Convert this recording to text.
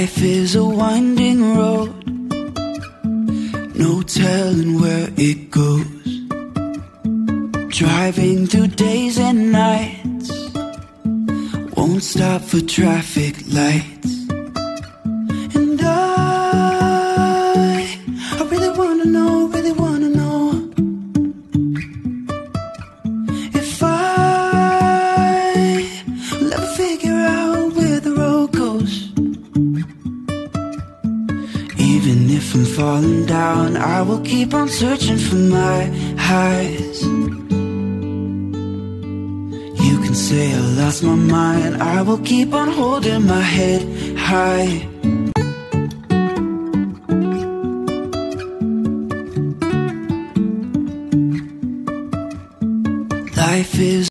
Life is a winding road, no telling where it goes. Driving through days and nights, won't stop for traffic lights. And I really wanna know, if I'll ever figure out where the road goes. Even if I'm falling down, I will keep on searching for my highs. You can say I lost my mind, I will keep on holding my head high. Life is